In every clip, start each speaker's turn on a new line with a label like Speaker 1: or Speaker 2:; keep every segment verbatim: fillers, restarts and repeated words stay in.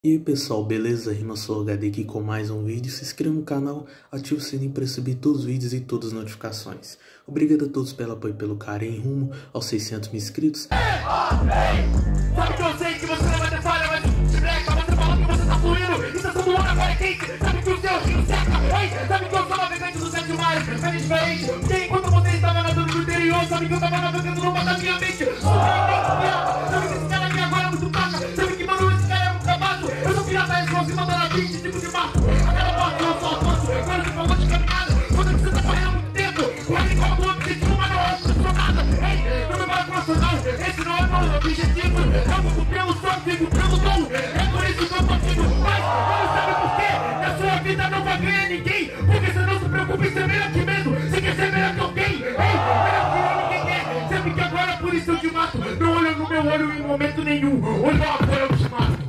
Speaker 1: E aí pessoal, beleza? RimaSoloHD aqui com mais um vídeo. Se inscreva no canal, ative o sininho para receber todos os vídeos e todas as notificações. Obrigado a todos pelo apoio e pelo carinho rumo aos seiscentos mil inscritos.
Speaker 2: Sabe que eu sei que você não vai ter falha, mas de breca, você falou que você tá fluindo, estação do ano agora é quente. Sabe que o seu rio seca, ei, sabe que eu sou navegante do sete mares, é diferente. Porque enquanto você estava nadando no interior, sabe que eu tava navegando no mar da minha mente. Sabe que esse cara aqui agora é muito paca, sabe que mano, esse cara é um cabaço. Eu sou pirata, é só se mandar na vinte, tipo de mato. A cada parte eu só avanço, agora você falou de caminhada. Quando você tá correndo há muito tempo, corre igual o objetivo, mas não é nada. Ei, não me vai profissional, esse não é meu objetivo. Eu vivo pelo som, vivo pelo dom. É por isso que eu consigo. Mas não sabe por quê? Na sua vida não vai ganhar ninguém. Porque você não se preocupa em ser melhor que mesmo. Você quer ser melhor que alguém. Ei, melhor que ninguém é. Sabe que agora por isso eu te mato. Não olha no meu olho em momento nenhum. Olha lá, agora eu te mato.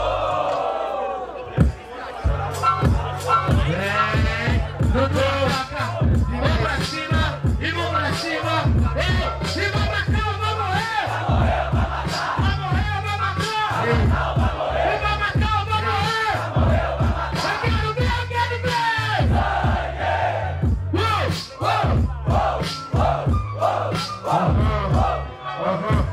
Speaker 2: É, não tô. Vamos pra cima e vamos pra cima. Ei, e vamos pra cá, vamos morrer. Vai morrer, vai matar. Vai morrer, vai matar, vai morrer. Eu quero ver, eu quero ver. Uou, uou, uou, uou, uou. Aham,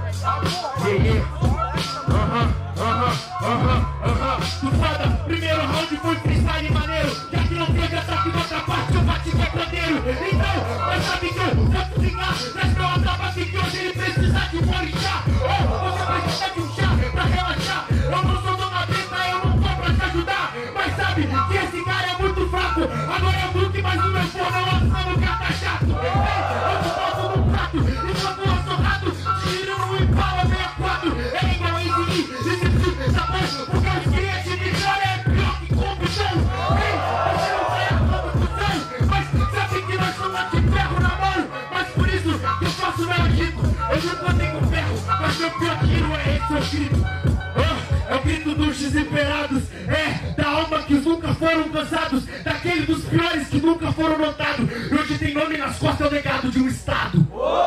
Speaker 2: aham, aham, aham, aham. Tu foda, primeiro round foi freestyle maneiro. Já que não teve ataque na outra parte, eu bati com o pandeiro. Então, mas sabe que eu posso ficar nas meu ataque que hoje ele precisa de um orixá. Ou você precisa de um chá pra relaxar. Eu não sou dona preta, eu não tô pra te ajudar. Mas sabe que esse cara é muito fraco. Agora é o Brook, mas o meu forno é lançando que tá chato. Ei, eu te boto no prato, enquanto eu sou rato, tiro no Impala sessenta e quatro. É igual a Easy E, esse tá bom, porque os clientes de cara é pior que corrupção. Ei, você não sai a corrupção, mas sabe que nós somos de ferro na mão. Mas por isso que eu faço meu agito. Eu nunca tenho ferro, mas meu pior tiro é esse, eu grito. Oh, é o grito dos desesperados, é, da alma que nunca foram cansados, daquele dos piores que nunca foram notados. E hoje tem nome nas costas, é o legado de um estado.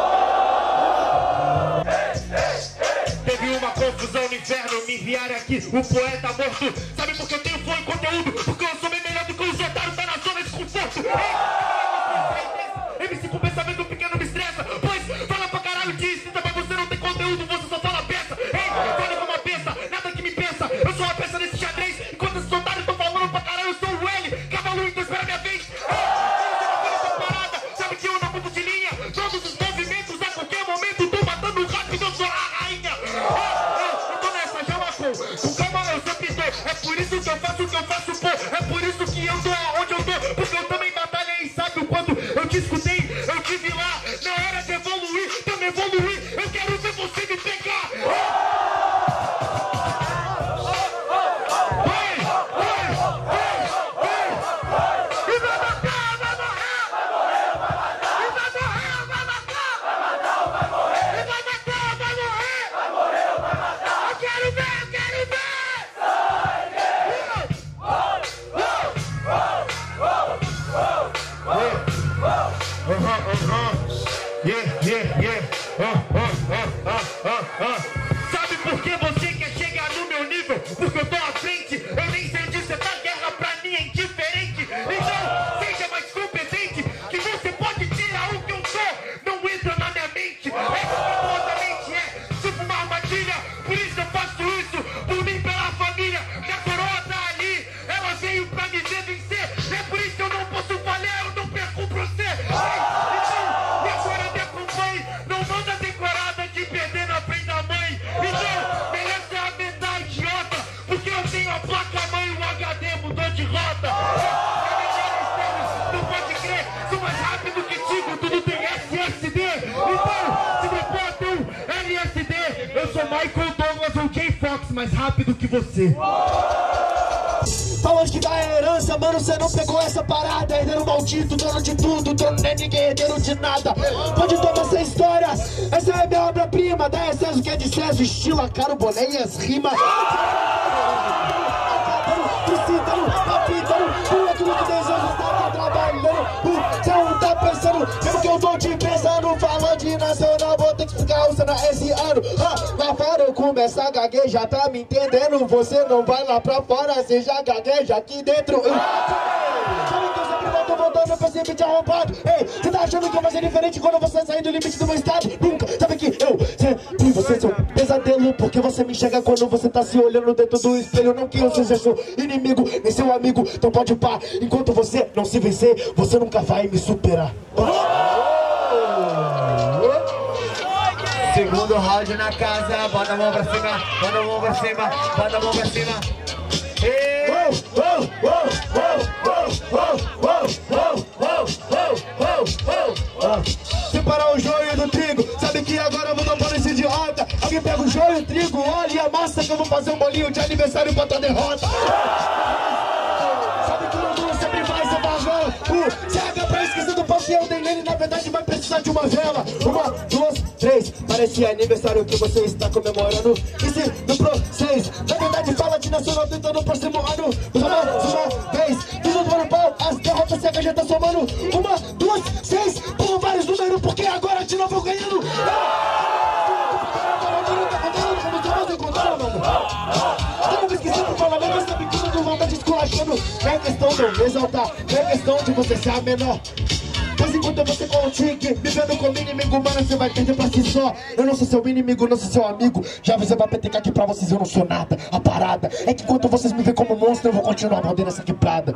Speaker 2: Teve uma confusão no inferno, me enviaram aqui, o poeta morto. Sabe por que eu tenho flow e conteúdo? Porque eu sou bem melhor do que os otários, tá na zona de conforto. M C com pensamento pequeno me estressa, pois fala pra caralho de instinta, mas você não tem conteúdo, você só fala peça. Ei, fala como uma peça, nada que me pensa. Eu sou uma peça nesse xadrez, enquanto esses otários tão falando pra caralho, eu sou o L, cavalo, então espera minha vez. Sabe que eu não mudo de linha, todos os movimentos a qualquer momento tô matando rápido, eu sou a rainha. Eu tô nessa, já marcou, com calma eu sempre tô. É por isso que eu faço o que eu faço, pô. É por isso que eu tô aonde eu tô, porque eu também batalhei, sabe o quando eu te escutei, eu te vi lá. Na hora de evoluir, também evoluir, eu quero ver você me pegar. Yeah, yeah, yeah. Uh, uh, uh, uh, uh, uh. Sabe por que você quer chegar no meu nível? Porque eu tô à frente. Eu nem sei onde você tá, guerra pra mim é indiferente. Então, seja mais competente, que você pode tirar o que eu sou. Não entra na minha mente. É completamente é tipo uma armadilha. Por isso eu faço isso, por mim, pela família. Minha coroa tá ali, ela veio pra me ver vencer. É por isso que eu não posso falhar, eu não perco pra você. Não manda decorada de perder na frente da mãe. Então, merece a mental idiota, porque eu tenho a placa mãe e o H D mudou de rota. Não pode crer, sou mais rápido que Tigo, tudo tem S S D. Então, se me bota um L S D, eu sou Michael Douglas ou Jay Fox, mais rápido que você.
Speaker 3: Pra onde que dá a herança, mano, cê não pegou essa parada. Herdeiro maldito, dono de tudo, dono não é ninguém, herdeiro de nada. Pode tomar essa história, essa é minha obra-prima. Dá excesso que é de César, estilo, a cara, o boné e as rimas. Precisando, rapidão, pula tudo que deseja, tá trabalhando. Cê não tá pensando, mesmo que eu tô te pensando. Falando de nacional, vou ter que ficar usando esse ano. Ah, lá fora eu começo a gaguejar, tá me entendendo? Você não vai lá pra fora, você já gagueja aqui dentro. Sabe que eu sempre volto voltando pra esse beat arrombado. Ei, você tá achando que eu vou ser diferente quando você sair do limite do meu estado? Nunca, sabe que eu sempre você sou pesadelo, porque você me enxerga quando você tá se olhando dentro do espelho. Não que eu seja seu inimigo, nem seu amigo, então pode pá. Enquanto você não se vencer, você nunca vai me superar. Segundo round na casa, bota a mão pra cima, bota a mão pra cima, bota a mão pra cima. E... Separar o joio do trigo, sabe que agora eu vou dar esse idiota. Alguém pega o joio, o trigo, óleo e a massa que eu vou fazer um bolinho de aniversário pra tua derrota. Sabe que o mundo sempre vai ser vagão. O C H pra esquecer do pau que eu dei nele, na verdade vai precisar de uma vela. Uma, duas, três, parece aniversário que você está comemorando. E se no pro seis, na verdade fala de nacional tentando o próximo ano. Uma, uma vez, tudo no pau, as derrotas C H já tá somando. Uma, duas, seis, por vários números, porque agora de novo eu ganhando. Estamos esquecendo o parlamento, mas sabe que todo mundo tá desculachando. Não é questão de eu me exaltar, não é questão de você ser a menor. Mas enquanto você com o tique, vivendo como inimigo, mano, você vai perder pra si só. Eu não sou seu inimigo, não sou seu amigo. Já avisei pra P T K aqui pra vocês, eu não sou nada. A parada é que enquanto vocês me veem como monstro, eu vou continuar mordendo essa quebrada.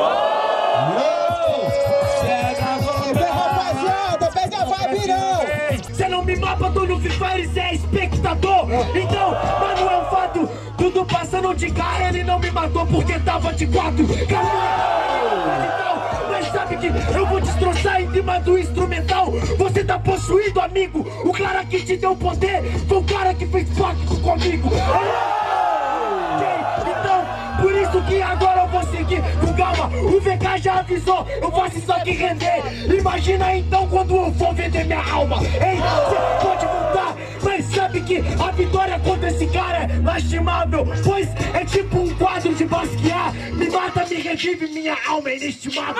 Speaker 2: Cê não me mapa, tô no Free Fire, cê é espectador. Então, mano, é um fato. Tudo passando de cara, ele não me matou porque tava de quatro. Então, mas sabe que eu vou destroçar em cima do instrumental. Você tá possuído, amigo. O cara que te deu poder foi o cara que fez pacto comigo. Então, por isso que agora eu vou seguir com calma. O V K já avisou, eu faço isso aqui render. Imagina então quando eu for vender minha alma. Ei, você pode voltar, mas sabe que a vitória contra esse cara é lastimável. Pois é tipo um quadro de Basquiat. Me mata, me revive, minha alma é inestimável.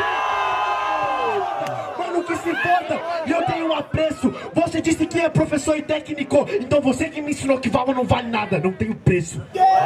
Speaker 2: Mano, que se foda, e eu tenho um apreço. Você disse que é professor e técnico, então você que me ensinou que Valma não vale nada, não tem preço.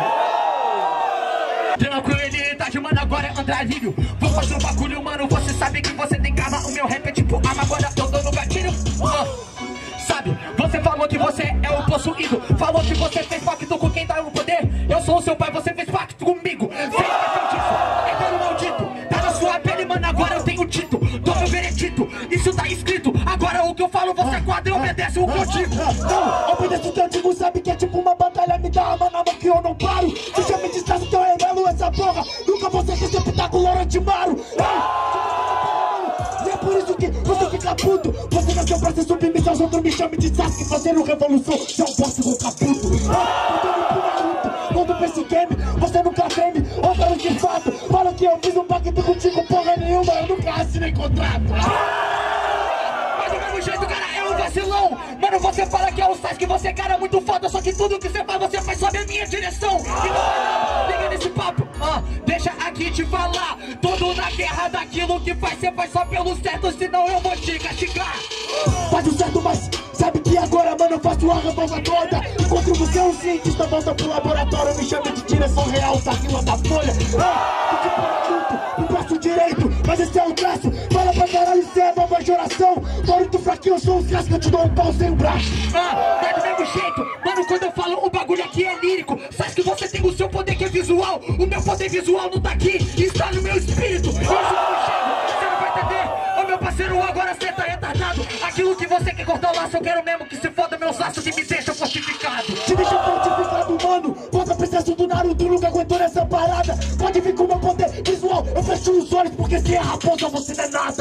Speaker 2: Tranquilidade, mano, agora é Andralhinho. Vou fazer um bagulho, mano, você sabe que você tem karma. O meu rap é tipo arma, agora eu tô no gatilho. uh, Sabe, você falou que você é o possuído. Falou que você fez pacto com quem dá o poder. Eu sou o seu pai, você fez pacto comigo. Sem questão disso, é pelo maldito. Tá na sua pele, mano, agora eu tenho título. Tô meu veredito, isso tá escrito. Agora o que eu falo, você quadra e obedece o que eu digo.
Speaker 3: Não, obedece o que eu digo, sabe que é tipo uma batalha. Me dá a mão na mão que eu não paro. Se chama de estresse, então eu revelo essa porra. Nunca vou ser receptáculo Orantimaro. E é por isso que você fica puto. Você nasceu pra ser submissão, os outros me chamam de Sasuke. Fazendo revolução, já é um boss com caputo. Quando pra esse game, você nunca treme. Ou falo de fato, falo que eu fiz um pacto contigo. Porra nenhuma, eu nunca assinei contrato.
Speaker 2: Mas do mesmo jeito, cara, é um vacilão. Mano, você fala que é o Sasuke, você é cara muito foda. Só que tudo que você faz, você faz sob a minha direção. E não, liga nesse papo, ah, deixa aqui te falar. Todo na guerra daquilo que faz, você faz só pelo certo, senão eu vou te castigar.
Speaker 3: Faz o certo, mas sabe que agora, mano, eu faço a revolta toda. Enquanto você é um cientista, volta pro laboratório. Me chama de direção real, Saquila da Folha. Ah, que produto, no braço direito, mas esse é o traço. Fala pra caralho, você é nova geração. Muito fraquinho, eu sou um casca, eu te dou um pau sem o braço.
Speaker 2: Ah, é do mesmo jeito, mano, quando eu falo o bagulho aqui é lírico. Sabe que você tem o seu poder que é visual. O meu poder visual não tá aqui, está no meu espírito. Isso não chega, você não vai entender. Ô meu parceiro, agora cê tá retardado. Aquilo que você quer cortar o laço, eu quero mesmo que se foda meus laços e me deixa fortificado.
Speaker 3: Te deixa fortificado, mano. Contra a presença do Naruto, nunca aguentou nessa parada. Pode vir com meu poder visual, eu fecho os olhos, porque se é raposa, você não é nada.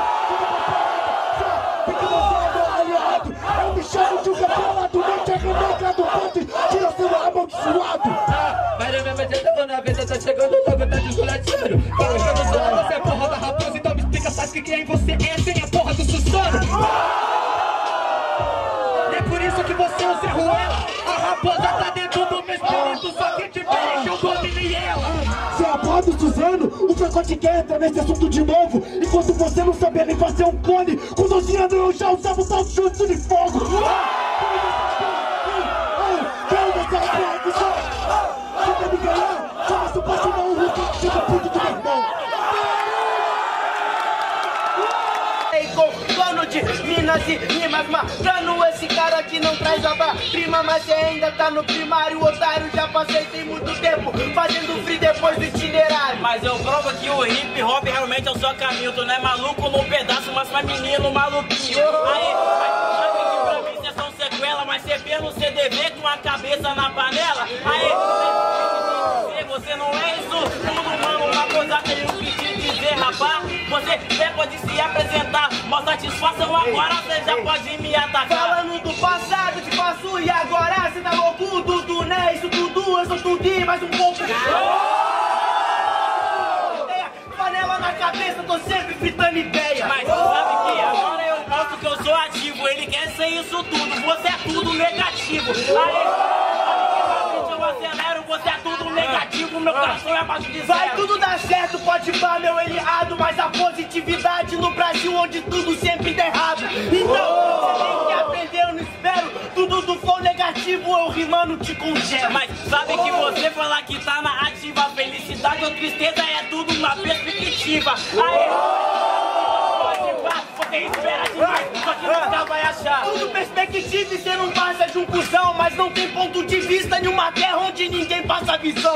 Speaker 3: Porque você é meu aliado. Eu me chamo de um campeonato, não te arremeca do ponto, tira seu amaldiçoado.
Speaker 2: Mas eu mesmo já tô na vida, tá chegando logo, tá desgolateando. Fala que eu não sou, você é porra da raposa, então me explica, sabe que quem você é sem a porra do Susano. É por isso que você é o Zé Ruela. A raposa tá dentro do meu espírito, só que diferente eu domino ela.
Speaker 3: Você é a Bob Suzano, o pacote quer entrar nesse assunto de novo. Enquanto você não sabia nem fazer um clone, com doze anos eu já usava o tal chute de fogo. Quem você é o Você quer me ganhar? Começa o passo não, o Hulk fica puto do meu irmão.
Speaker 4: Dono de minas e rimas, matando esse cara que não traz a prima, mas você ainda tá no primário, otário. Já passei tem muito tempo fazendo free depois do itinerário.
Speaker 5: Mas eu provo que o hip hop realmente é o seu caminho. Tu não é maluco num pedaço, mas pra menino maluquinho. Aí, sabe que pra mim cê são sequela, mas cê vê no C D V com a cabeça na panela. Aí, você não é isso tudo, mano. Uma coisa tenho que te dizer, rapaz. Você até pode se apresentar, mas satisfação agora cê já pode me atacar.
Speaker 4: Falando do passado, te passo e agora cê tá louco, tudo, né? Isso tudo, eu sou tudo e mais um pouco. Panela na cabeça, tô sempre fritando ideia.
Speaker 5: Mas sabe que agora eu mostro que eu sou ativo. Ele quer ser isso tudo, você é tudo negativo. Aí, eu acelero, você é tudo negativo. Meu coração é abaixo de zero.
Speaker 4: Vai tudo dar certo, pode pá, meu eliado. Mas a positividade no Brasil, onde tudo sempre dá errado. Então, você tem que aprender, eu não espero. Tudo do flow negativo, eu rimando te congelo.
Speaker 5: Mas sabe que você falar que tá na ativa, felicidade ou tristeza é tudo uma perspectiva. Aí, pode pá, você espera demais, só que nunca vai achar.
Speaker 4: Tudo perspectiva e cê não passa de um cuzão. Mas não tem ponto de vista em uma terra onde ninguém passa visão.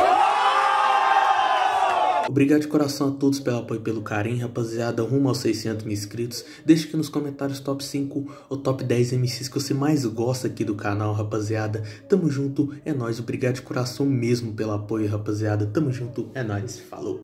Speaker 1: Obrigado de coração a todos pelo apoio e pelo carinho, rapaziada, rumo aos seiscentos mil inscritos. Deixa aqui nos comentários top cinco ou top dez M Cs que você mais gosta aqui do canal, rapaziada. Tamo junto, é nóis, obrigado de coração mesmo pelo apoio, rapaziada. Tamo junto, é nóis, falou.